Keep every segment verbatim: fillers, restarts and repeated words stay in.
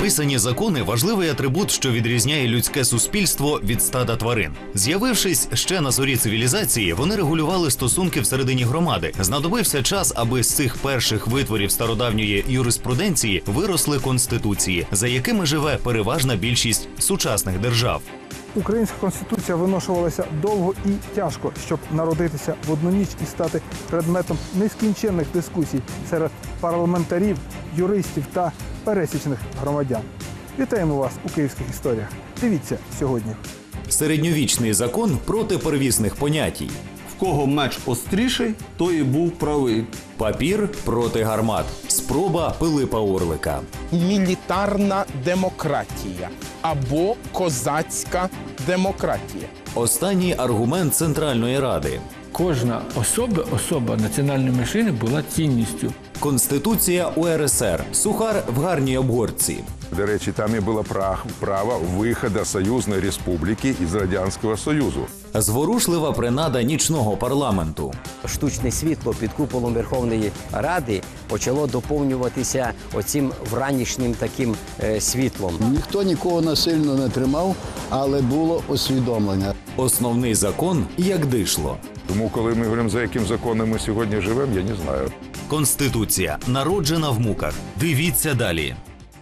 Писані закони – важливий атрибут, що відрізняє людське суспільство від стада тварин. З'явившись ще на зорі цивілізації, вони регулювали стосунки всередині громади. Знадобився час, аби з цих перших витворів стародавньої юриспруденції виросли конституції, за якими живе переважна більшість сучасних держав. Українська конституція виношувалася довго і тяжко, щоб народитися в одну ніч і стати предметом нескінченних дискусій серед парламентарів, юристів та пересічних громадян. Вітаємо вас у «Київських історіях». Дивіться сьогодні. Середньовічний закон проти первісних понятій. В кого меч остріший, той і був правий. Папір проти гармат. Спроба Пилипа Орлика. Мілітарна демократія або козацька демократія. Останній аргумент Центральної Ради. Кожна особа, особа національної меншини була цінністю. Конституція У Ер Ес Ер. Сухар в гарній обгортці. До речі, там і було право виходу Союзної Республіки із Радянського Союзу. Зворушлива принада нічного парламенту. Штучне світло під куполом Верховної Ради почало доповнюватися оцим вранішнім таким е, світлом. Ніхто нікого насильно не тримав, але було усвідомлення. Основний закон як дишло. Тому, коли ми говоримо, за яким законом ми сьогодні живемо, я не знаю. Конституція народжена в муках. Дивіться далі.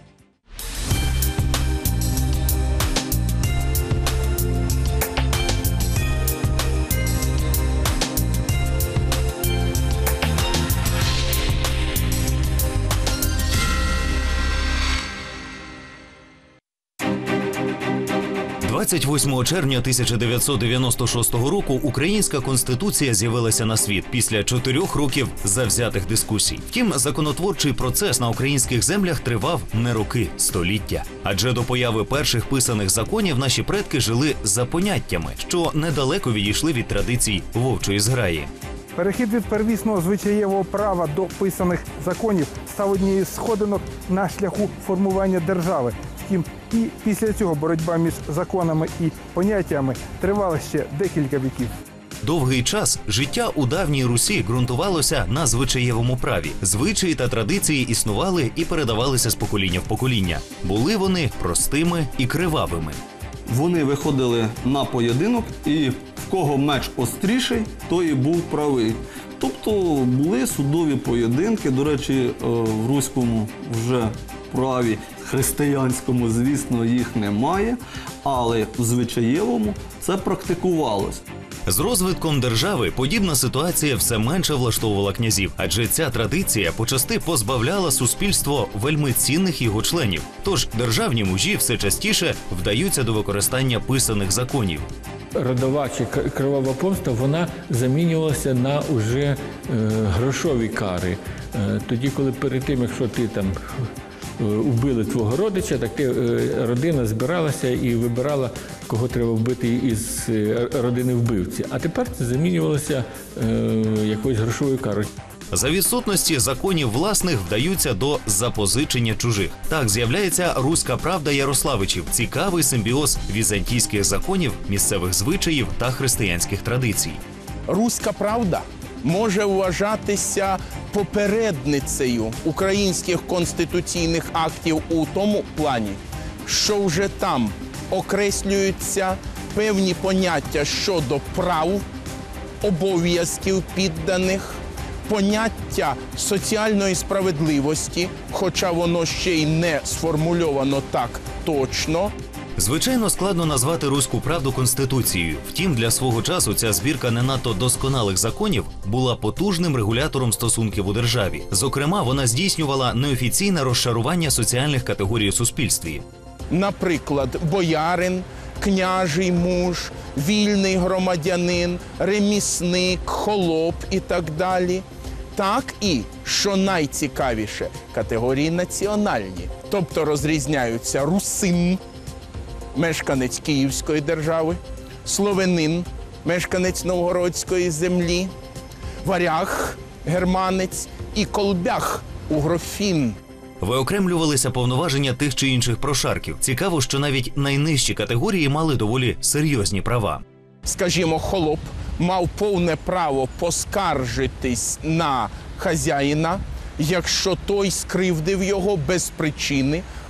двадцять восьмого червня тисяча дев'ятсот дев'яносто шостого року українська конституція з'явилася на світ після чотирьох років завзятих дискусій. Втім, законотворчий процес на українських землях тривав не роки, століття. Адже до появи перших писаних законів наші предки жили за поняттями, що недалеко відійшли від традицій вовчої зграї. Перехід від первісного звичаєвого права до писаних законів став однією з сходинок на шляху формування держави. Втім, і після цього боротьба між законами і поняттями тривала ще декілька віків. Довгий час життя у давній Русі ґрунтувалося на звичаєвому праві. Звичаї та традиції існували і передавалися з покоління в покоління. Були вони простими і кривавими. Вони виходили на поєдинок, і в кого меч остріший, той і був правий. Тобто були судові поєдинки, до речі, в руському вже праві, християнському, звісно, їх немає, але в звичаєвому це практикувалось. З розвитком держави подібна ситуація все менше влаштовувала князів, адже ця традиція почасти позбавляла суспільство вельми цінних його членів. Тож державні мужі все частіше вдаються до використання писаних законів. Родова чи кривава помста, вона замінювалася на уже е, грошові кари. Е, тоді, коли перед тим, якщо ти там убили твого родича, так ти, родина збиралася і вибирала, кого треба вбити із родини вбивці. А тепер це замінювалося е, якоюсь грошовою карою. За відсутності законів власних вдаються до запозичення чужих. Так з'являється «Руська правда» Ярославичів – цікавий симбіоз візантійських законів, місцевих звичаїв та християнських традицій. Руська правда може вважатися попередницею українських конституційних актів у тому плані, що вже там окреслюються певні поняття щодо прав, обов'язків підданих, поняття соціальної справедливості, хоча воно ще й не сформульовано так точно. Звичайно, складно назвати «Руську правду» Конституцією. Втім, для свого часу ця збірка не надто досконалих законів була потужним регулятором стосунків у державі. Зокрема, вона здійснювала неофіційне розшарування соціальних категорій у суспільстві. Наприклад, боярин, княжий муж, вільний громадянин, ремісник, холоп і так далі. Так і, що найцікавіше, категорії національні. Тобто розрізняються русин, мешканець Київської держави, словенин, мешканець Новгородської землі, варяг, германець і колбяг, угрофін. Виокремлювалися повноваження тих чи інших прошарків. Цікаво, що навіть найнижчі категорії мали доволі серйозні права. Скажімо, холоп мав повне право поскаржитись на хазяїна, якщо той скривдив його без причини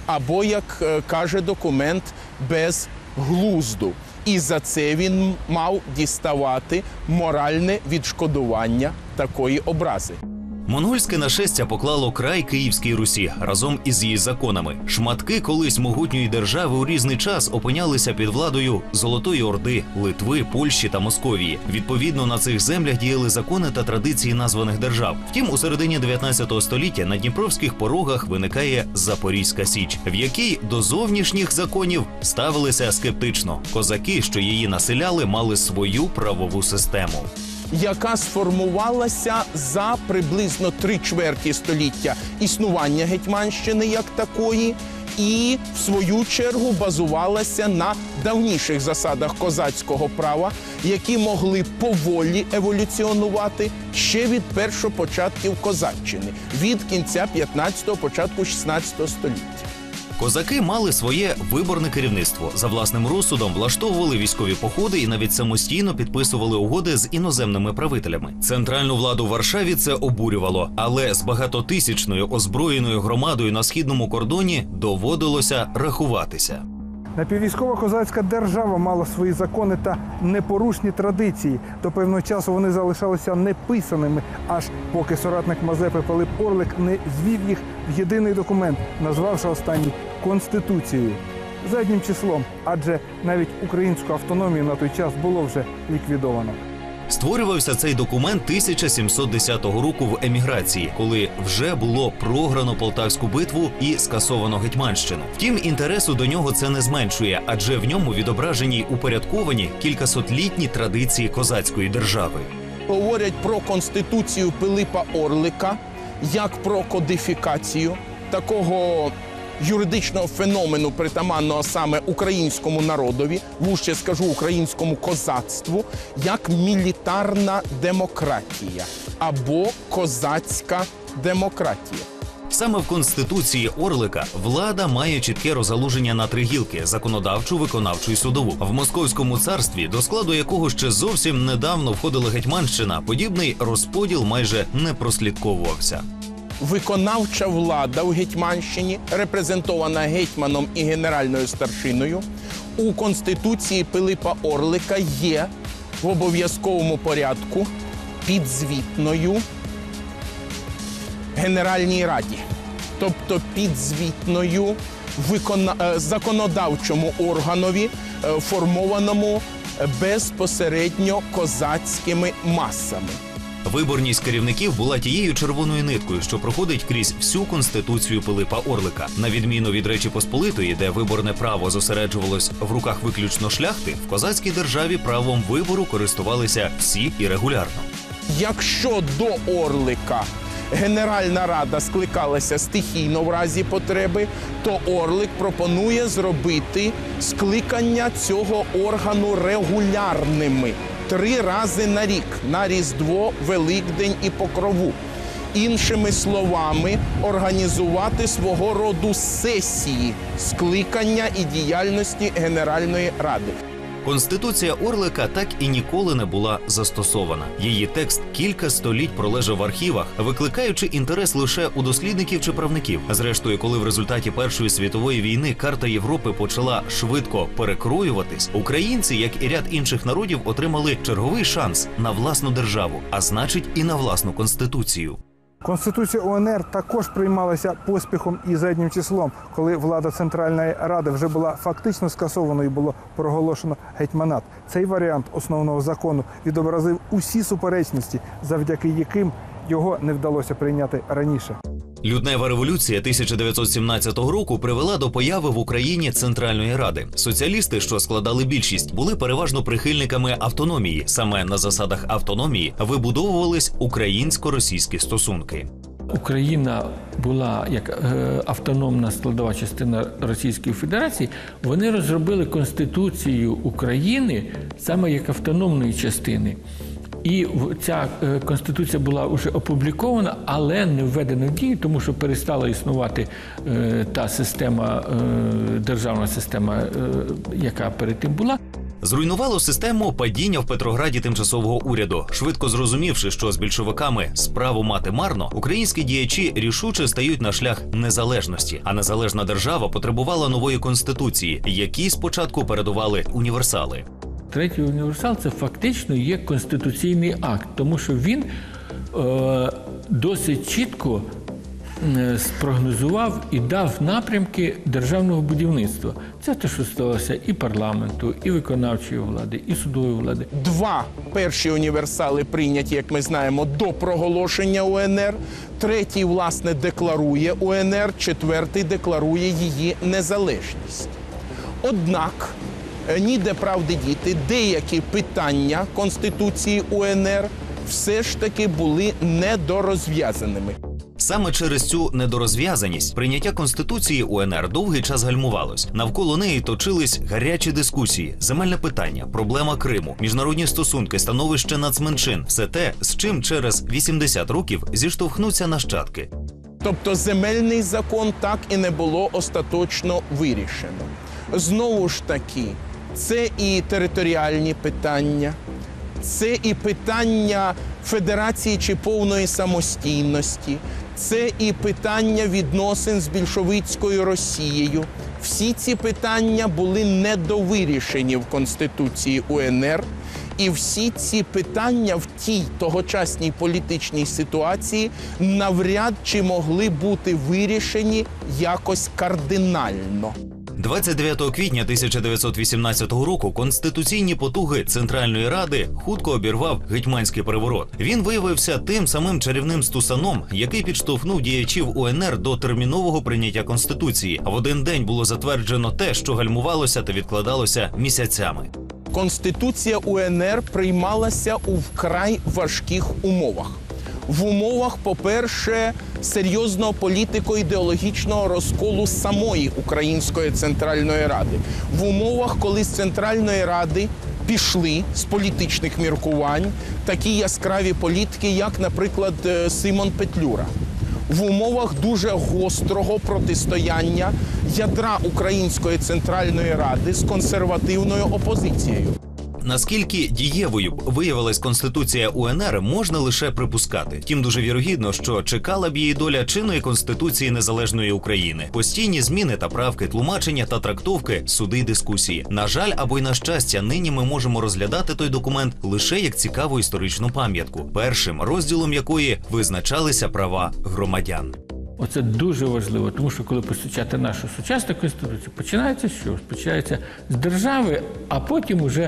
або, як е, каже документ, без глузду. І за це він мав діставати моральне відшкодування такої образи. Монгольське нашестя поклало край Київській Русі разом із її законами. Шматки колись могутньої держави у різний час опинялися під владою Золотої Орди, Литви, Польщі та Московії. Відповідно, на цих землях діяли закони та традиції названих держав. Втім, у середині дев'ятнадцятого століття на дніпровських порогах виникає Запорізька Січ, в якій до зовнішніх законів ставилися скептично. Козаки, що її населяли, мали свою правову систему, яка сформувалася за приблизно три чверті століття існування Гетьманщини як такої, і, в свою чергу, базувалася на давніших засадах козацького права, які могли поволі еволюціонувати ще від першопочатків козаччини, від кінця п'ятнадцятого, початку шістнадцятого століття. Козаки мали своє виборне керівництво. За власним розсудом влаштовували військові походи і навіть самостійно підписували угоди з іноземними правителями. Центральну владу в Варшаві це обурювало, але з багатотисячною озброєною громадою на східному кордоні доводилося рахуватися. Напіввійськова козацька держава мала свої закони та непорушні традиції. До певного часу вони залишалися неписаними, аж поки соратник Мазепи Пилип Орлик не звів їх в єдиний документ, назвавши останній Конституцією. Заднім числом, адже навіть українську автономію на той час було вже ліквідовано. Створювався цей документ тисяча сімсот десятого року в еміграції, коли вже було програно Полтавську битву і скасовано Гетьманщину. Втім, інтересу до нього це не зменшує, адже в ньому відображені й упорядковані кількасотлітні традиції козацької держави. Говорять про Конституцію Пилипа Орлика як про кодифікацію такого юридичного феномену, притаманного саме українському народові, вужче скажу українському козацтву, як мілітарна демократія або козацька демократія. Саме в Конституції Орлика влада має чітке розгалуження на три гілки – законодавчу, виконавчу і судову. В Московському царстві, до складу якого ще зовсім недавно входила Гетьманщина, подібний розподіл майже не прослідковувався. Виконавча влада в Гетьманщині, репрезентована гетьманом і генеральною старшиною, у Конституції Пилипа Орлика є в обов'язковому порядку підзвітною Генеральній Раді, тобто підзвітною викона... законодавчому органові, формованому безпосередньо козацькими масами. Виборність керівників була тією червоною ниткою, що проходить крізь всю Конституцію Пилипа Орлика. На відміну від Речі Посполитої, де виборне право зосереджувалось в руках виключно шляхти, в козацькій державі правом вибору користувалися всі і регулярно. Якщо до Орлика Генеральна Рада скликалася стихійно в разі потреби, то Орлик пропонує зробити скликання цього органу регулярними. Три рази на рік – на Різдво, Великдень і Покрову. Іншими словами, організувати свого роду сесії скликання і діяльності Генеральної Ради. Конституція Орлика так і ніколи не була застосована. Її текст кілька століть пролежав в архівах, викликаючи інтерес лише у дослідників чи правників. Зрештою, коли в результаті Першої світової війни карта Європи почала швидко перекроюватись, українці, як і ряд інших народів, отримали черговий шанс на власну державу, а значить і на власну конституцію. Конституція УНР також приймалася поспіхом і заднім числом, коли влада Центральної Ради вже була фактично скасованою і було проголошено гетьманат. Цей варіант основного закону відобразив усі суперечності, завдяки яким його не вдалося прийняти раніше. Лютнева революція тисяча дев'ятсот сімнадцятого року привела до появи в Україні Центральної Ради. Соціалісти, що складали більшість, були переважно прихильниками автономії. Саме на засадах автономії вибудовувались українсько-російські стосунки. Україна була як е, автономна складова частина Російської Федерації. Вони розробили Конституцію України саме як автономної частини. І ця Конституція була вже опублікована, але не введена в дію, тому що перестала існувати е, та система, е, державна система, е, яка перед тим була. Зруйнувало систему падіння в Петрограді тимчасового уряду. Швидко зрозумівши, що з більшовиками справу мати марно, українські діячі рішуче стають на шлях незалежності. А незалежна держава потребувала нової конституції, якій спочатку передували універсали. Третій універсал – це фактично є конституційний акт, тому що він е, досить чітко е, спрогнозував і дав напрямки державного будівництва. Це те, що сталося і парламенту, і виконавчої влади, і судової влади. Два перші універсали прийняті, як ми знаємо, до проголошення УНР. Третій, власне, декларує УНР, четвертий декларує її незалежність. Однак, ніде правди діти, деякі питання Конституції УНР все ж таки були недорозв'язаними. Саме через цю недорозв'язаність прийняття Конституції УНР довгий час гальмувалось. Навколо неї точились гарячі дискусії, земельне питання, проблема Криму, міжнародні стосунки, становище нацменшин – все те, з чим через вісімдесят років зіштовхнуться нащадки. Тобто земельний закон так і не було остаточно вирішено. Знову ж таки, це і територіальні питання, це і питання федерації чи повної самостійності, це і питання відносин з більшовицькою Росією. Всі ці питання були недовирішені в Конституції УНР, і всі ці питання в тій тогочасній політичній ситуації навряд чи могли бути вирішені якось кардинально. двадцять дев'ятого квітня тисяча дев'ятсот вісімнадцятого року конституційні потуги Центральної Ради хутко обірвав гетьманський переворот. Він виявився тим самим чарівним стусаном, який підштовхнув діячів УНР до термінового прийняття Конституції. А в один день було затверджено те, що гальмувалося та відкладалося місяцями. Конституція УНР приймалася у вкрай важких умовах. В умовах, по-перше, серйозного політико-ідеологічного розколу самої Української Центральної Ради. В умовах, коли з Центральної Ради пішли з політичних міркувань такі яскраві політики, як, наприклад, Симон Петлюра. В умовах дуже гострого протистояння ядра Української Центральної Ради з консервативною опозицією. Наскільки дієвою б виявилась Конституція УНР, можна лише припускати. Втім, дуже вірогідно, що чекала б її доля чинної Конституції Незалежної України. Постійні зміни та правки, тлумачення та трактовки, суди й дискусії. На жаль, або й на щастя, нині ми можемо розглядати той документ лише як цікаву історичну пам'ятку, першим розділом якої визначалися права громадян. Оце дуже важливо, тому що коли посвячати нашу сучасну Конституцію, починається що? Починається з держави, а потім уже,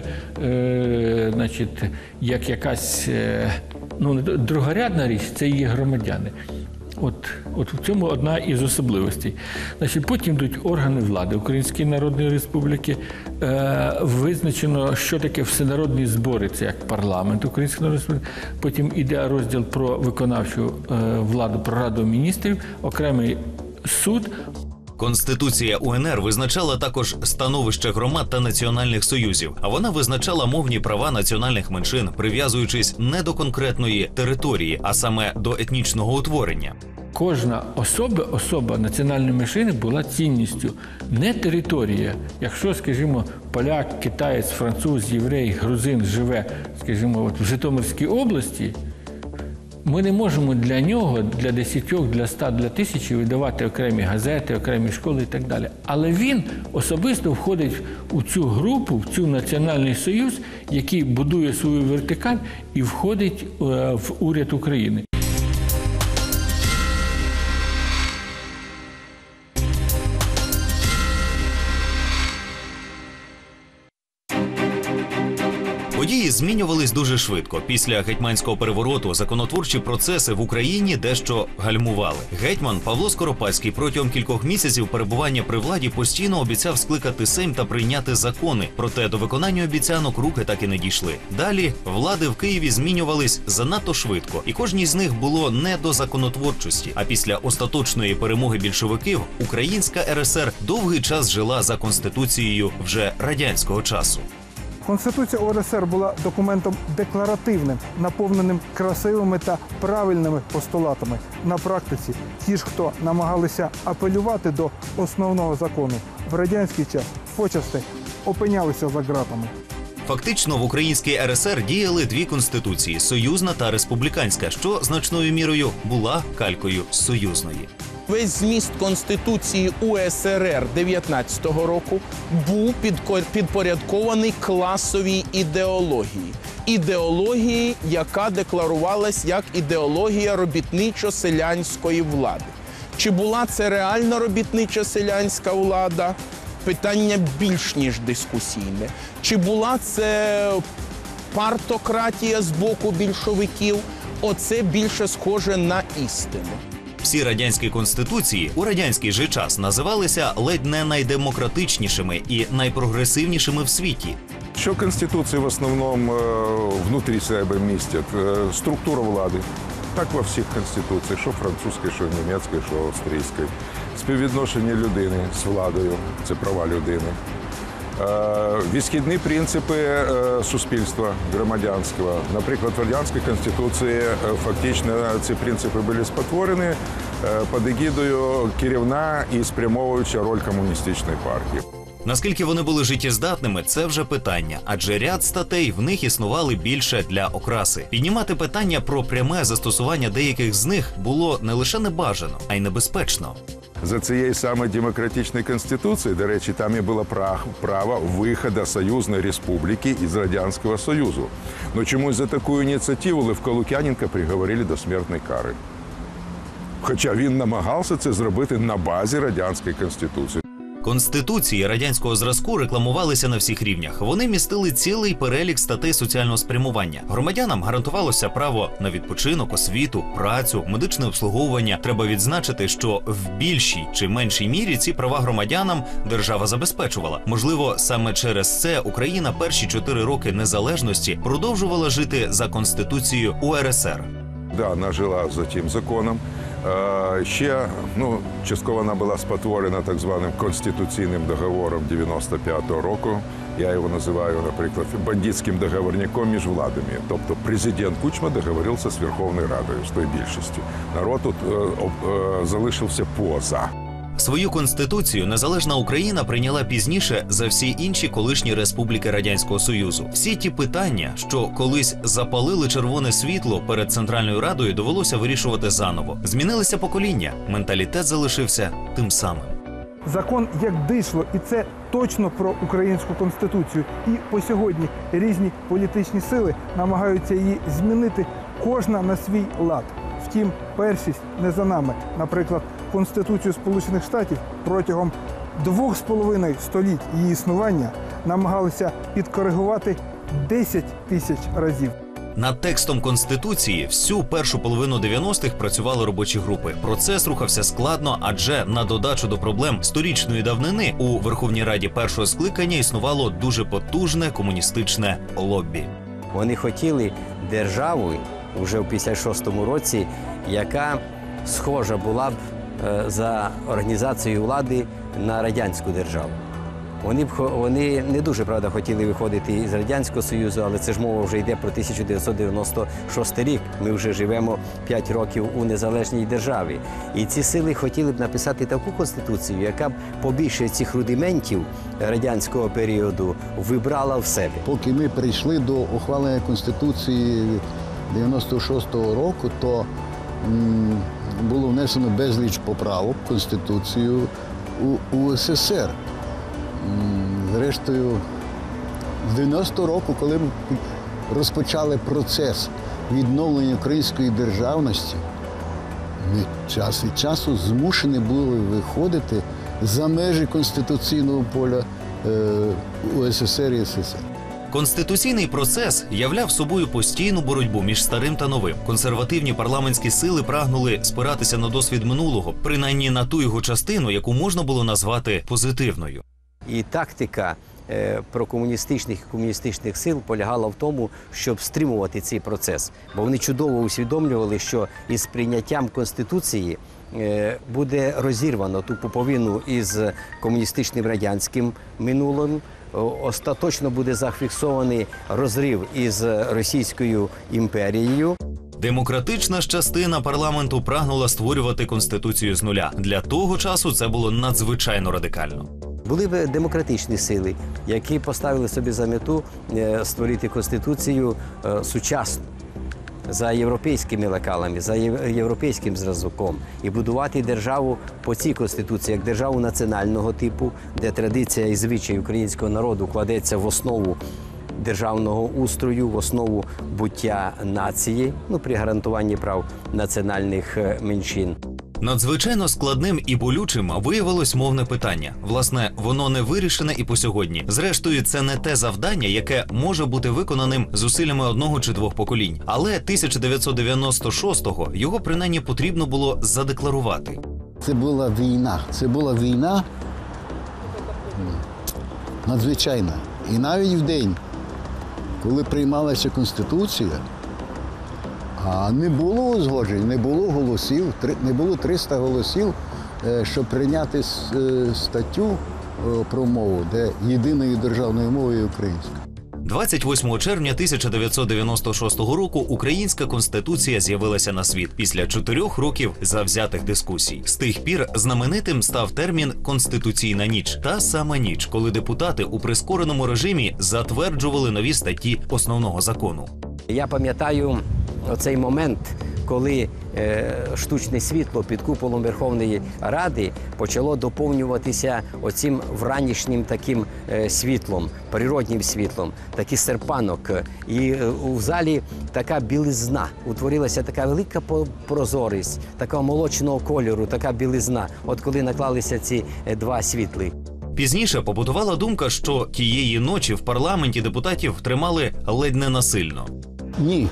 е, значить, як якась е, ну, другорядна річ, це її громадяни. От, от в цьому одна із особливостей. Значить, потім йдуть органи влади Української Народної Республіки. Е, визначено, що таке всенародні збори, це як парламент Української Народної Республіки. Потім йде розділ про виконавчу е, владу, про Раду міністрів, окремий суд. Конституція УНР визначала також становище громад та національних союзів, а вона визначала мовні права національних меншин, прив'язуючись не до конкретної території, а саме до етнічного утворення. Кожна особа, особа національної меншини була цінністю, не територія. Якщо, скажімо, поляк, китаєць, француз, єврей, грузин живе, скажімо, от в Житомирській області, ми не можемо для нього, для десятьох, для ста, для тисячі видавати окремі газети, окремі школи і так далі. Але він особисто входить у цю групу, в цю національний союз, який будує свою вертикаль і входить в уряд України. Події змінювались дуже швидко. Після гетьманського перевороту законотворчі процеси в Україні дещо гальмували. Гетьман Павло Скоропадський протягом кількох місяців перебування при владі постійно обіцяв скликати Сейм та прийняти закони. Проте до виконання обіцянок руки так і не дійшли. Далі влади в Києві змінювались занадто швидко, і кожній з них було не до законотворчості. А після остаточної перемоги більшовиків Українська РСР довгий час жила за конституцією вже радянського часу. Конституція УРСР була документом декларативним, наповненим красивими та правильними постулатами. На практиці ті ж, хто намагалися апелювати до основного закону, в радянський час почасти опинялися за ґратами. Фактично в українській ер ес ер діяли дві конституції – союзна та республіканська, що значною мірою була калькою союзної. Весь зміст Конституції у ес ер ер дев'ятнадцятого року був підко- підпорядкований класовій ідеології. Ідеології, яка декларувалась як ідеологія робітничо-селянської влади. Чи була це реальна робітничо-селянська влада? Питання більш ніж дискусійне. Чи була це партократія з боку більшовиків? Оце більше схоже на істину. Всі радянські конституції у радянський же час називалися ледь не найдемократичнішими і найпрогресивнішими в світі. Що Конституції в основному е, внутрі себе містять? Е, Структура влади. Так во всіх конституціях, що французької, що німецької, що австрійської. Співвідношення людини з владою – це права людини. Е, Відхідні принципи е, суспільства громадянського. Наприклад, в Радянській Конституції е, фактично ці принципи були спотворені е, під егідою керівна і спрямовуюча роль комуністичної партії. Наскільки вони були життєздатними – це вже питання, адже ряд статей в них існували більше для окраси. Піднімати питання про пряме застосування деяких з них було не лише небажано, а й небезпечно. За цією саме демократичною конституцією, до речі, там і було право виходу Союзної Республіки із Радянського Союзу. Но чомусь за таку ініціативу Левко Лук'яненка приговорили до смертної кари. Хоча він намагався це зробити на базі Радянської Конституції. Конституції радянського зразку рекламувалися на всіх рівнях. Вони містили цілий перелік статей соціального спрямування. Громадянам гарантувалося право на відпочинок, освіту, працю, медичне обслуговування. Треба відзначити, що в більшій чи меншій мірі ці права громадянам держава забезпечувала. Можливо, саме через це Україна перші чотири роки незалежності продовжувала жити за Конституцією у ер ес ер. Да, вона жила за тим законом. Ще, ну, частково вона була спотворена так званим Конституційним договором дев'яносто п'ятого року. Я його називаю, наприклад, бандитським договорником між владами. Тобто президент Кучма договорився з Верховною Радою, з тою більшістю. Народ тут е, е, залишився поза. Свою конституцію незалежна Україна прийняла пізніше за всі інші колишні республіки Радянського Союзу. Всі ті питання, що колись запалили червоне світло перед Центральною Радою, довелося вирішувати заново. Змінилися покоління, менталітет залишився тим самим. Закон як дишло, і це точно про українську конституцію. І по сьогодні різні політичні сили намагаються її змінити, кожна на свій лад. Втім, першість не за нами. Наприклад, Конституцію Сполучених Штатів протягом двох з половиною століть її існування намагалися підкоригувати десять тисяч разів. Над текстом Конституції всю першу половину дев'яностих працювали робочі групи. Процес рухався складно, адже на додачу до проблем сторічної давнини у Верховній Раді першого скликання існувало дуже потужне комуністичне лоббі. Вони хотіли державу вже в п'ятдесят шостому році, яка схожа була б за організацією влади на радянську державу. Вони б вони не дуже, правда, хотіли виходити із Радянського Союзу, але це ж мова вже йде про тисяча дев'ятсот дев'яносто шостий рік. Ми вже живемо п'ять років у незалежній державі. І ці сили хотіли б написати таку конституцію, яка б побільше цих рудиментів радянського періоду вибрала в себе. Поки ми прийшли до ухвалення Конституції дев'яносто шостого року, то м, було внесено безліч поправок в Конституцію у, у ес ес ер. Зрештою, з дев'яностого року, коли ми розпочали процес відновлення української державності, ми час від часу змушені були виходити за межі конституційного поля е, у ес ес ер і ес ес ер. Конституційний процес являв собою постійну боротьбу між старим та новим. Консервативні парламентські сили прагнули спиратися на досвід минулого, принаймні на ту його частину, яку можна було назвати позитивною. І тактика е, прокомуністичних і комуністичних сил полягала в тому, щоб стримувати цей процес. Бо вони чудово усвідомлювали, що із прийняттям Конституції е, буде розірвано ту пуповину із комуністичним радянським минулим, остаточно буде зафіксований розрив із Російською імперією. Демократична ж частина парламенту прагнула створювати конституцію з нуля. Для того часу це було надзвичайно радикально. Були б демократичні сили, які поставили собі за мету е, створити конституцію е, сучасну, за європейськими лекалами, за європейським зразком і будувати державу по цій конституції, як державу національного типу, де традиція і звичай українського народу кладеться в основу державного устрою, в основу буття нації, ну, при гарантуванні прав національних меншин. Надзвичайно складним і болючим виявилось мовне питання. Власне, воно не вирішене і по сьогодні. Зрештою, це не те завдання, яке може бути виконаним зусиллями одного чи двох поколінь. Але тисяча дев'ятсот дев'яносто шостого його принаймні потрібно було задекларувати. Це була війна. Це була війна надзвичайна. І навіть в день, коли приймалася Конституція, а не було узгоджень, не було голосів, не було триста голосів, щоб прийняти статтю про мову, де єдиною державною мовою є українська. двадцять восьмого червня тисяча дев'ятсот дев'яносто шостого року Українська Конституція з'явилася на світ після чотирьох років завзятих дискусій. З тих пір знаменитим став термін «конституційна ніч». Та сама ніч, коли депутати у прискореному режимі затверджували нові статті основного закону. Я пам'ятаю оцей момент, коли е, штучне світло під куполом Верховної Ради почало доповнюватися оцим вранішнім таким е, світлом, природнім світлом, такий серпанок. І е, у залі така білизна, утворилася така велика прозорість, такого молочного кольору, така білизна, от коли наклалися ці е, два світли. Пізніше побутувала думка, що тієї ночі в парламенті депутатів тримали ледь не насильно. Ні.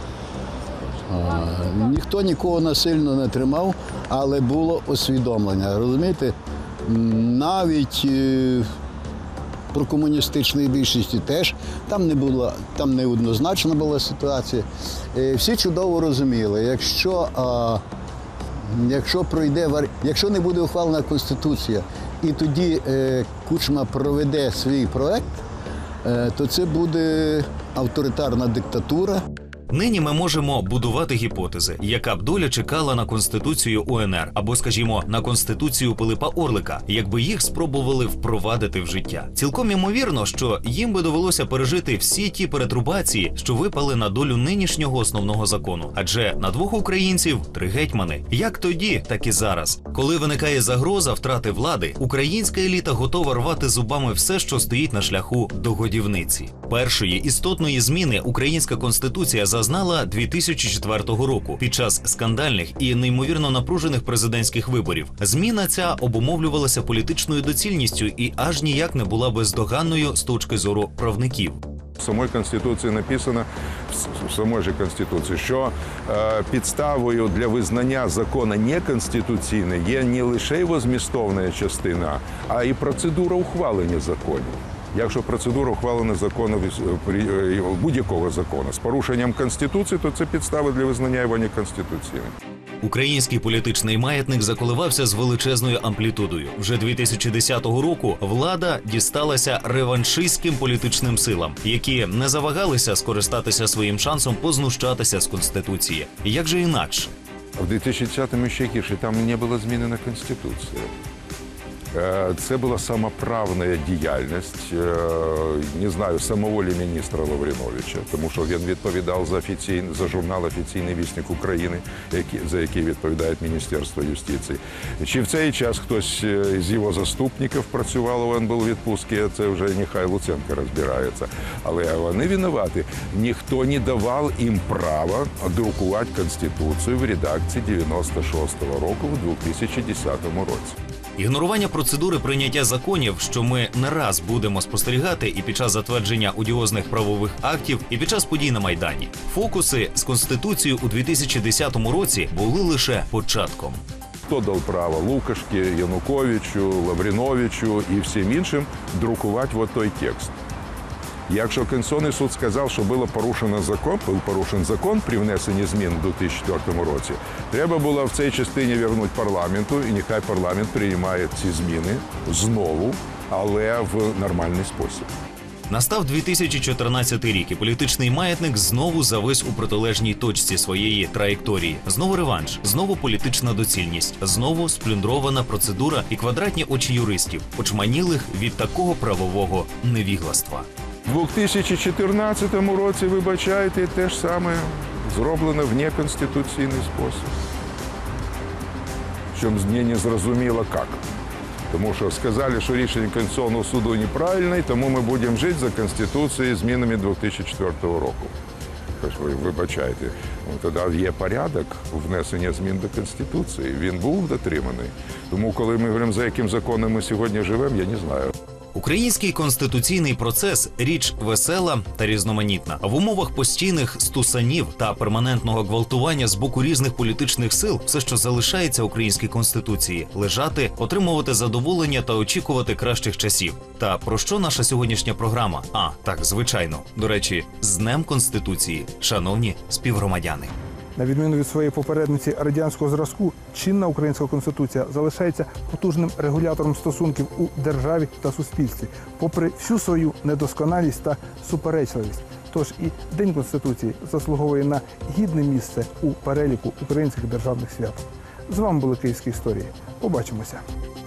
А, ніхто нікого насильно не тримав, але було усвідомлення. Розумієте, навіть е, про комуністичної більшості теж там не було, там неоднозначна була ситуація. Е, всі чудово розуміли, якщо, а, якщо пройде, якщо не буде ухвалена Конституція, і тоді е, Кучма проведе свій проект, е, то це буде авторитарна диктатура. Нині ми можемо будувати гіпотези, яка б доля чекала на Конституцію УНР, або, скажімо, на Конституцію Пилипа Орлика, якби їх спробували впровадити в життя. Цілком імовірно, що їм би довелося пережити всі ті перетрубації, що випали на долю нинішнього основного закону. Адже на двох українців три гетьмани. Як тоді, так і зараз. Коли виникає загроза втрати влади, українська еліта готова рвати зубами все, що стоїть на шляху до годівниці. Першої істотної зміни українська Конституція за зазнала дві тисячі четвертого року під час скандальних і неймовірно напружених президентських виборів. Зміна ця обумовлювалася політичною доцільністю і аж ніяк не була бездоганною з точки зору правників. В самій Конституції написано, в самій же Конституції, що е, підставою для визнання закону неконституційним є не лише його змістовна частина, а й процедура ухвалення законів. Якщо процедура ухвалення закону, будь-якого закону з порушенням Конституції, то це підстави для визнання його неконституційним. Український політичний маятник заколивався з величезною амплітудою. Вже дві тисячі десятого року влада дісталася реваншистським політичним силам, які не завагалися скористатися своїм шансом познущатися з Конституції. Як же інакше? В дві тисячі десятому ще гірше, там не була змінена Конституція. Це була самоправна діяльність, не знаю, самоволі міністра Лавриновича, тому що він відповідав за, офіційний, за журнал «Офіційний вісник України», який, за який відповідає Міністерство юстиції. Чи в цей час хтось з його заступників працював, він був у відпустці, це вже нехай Луценко розбирається. Але вони винуваті. Ніхто не давав їм права друкувати Конституцію в редакції дев'яносто шостого року в дві тисячі десятому році. Ігнорування процедури прийняття законів, що ми не раз будемо спостерігати і під час затвердження одіозних правових актів, і під час подій на Майдані. Фокуси з Конституцією у дві тисячі десятому році були лише початком. Хто дав право Лукашки, Януковичу, Лавриновичу і всім іншим друкувати от той текст? Якщо Конституційний суд сказав, що було порушено закон, був порушений закон при внесенні змін у дві тисячі четвертому році, треба було в цій частині повернути парламенту, і нехай парламент приймає ці зміни знову, але в нормальний спосіб. Настав дві тисячі чотирнадцятий рік, і політичний маятник знову завис у протилежній точці своєї траєкторії. Знову реванш, знову політична доцільність, знову сплюндрована процедура і квадратні очі юристів, очманілих від такого правового невігластва. У дві тисячі чотирнадцятому році, вибачайте, те ж саме зроблено в неконституційний спосіб. Чому мені не зрозуміло, як. Тому що сказали, що рішення Конституційного суду неправильне, тому ми будемо жити за Конституцією змінами дві тисячі четвертого року. Тобто ви вибачаєте, тоді є порядок внесення змін до Конституції. Він був дотриманий. Тому коли ми говоримо, за яким законом ми сьогодні живемо, я не знаю. Український конституційний процес – річ весела та різноманітна. А в умовах постійних стусанів та перманентного гвалтування з боку різних політичних сил все, що залишається українській конституції – лежати, отримувати задоволення та очікувати кращих часів. Та про що наша сьогоднішня програма? А, так, звичайно. До речі, з Днем Конституції, шановні співгромадяни. На відміну від своєї попередниці радянського зразку, чинна українська конституція залишається потужним регулятором стосунків у державі та суспільстві, попри всю свою недосконалість та суперечливість. Тож і День Конституції заслуговує на гідне місце у переліку українських державних свят. З вами були Київські історії. Побачимося.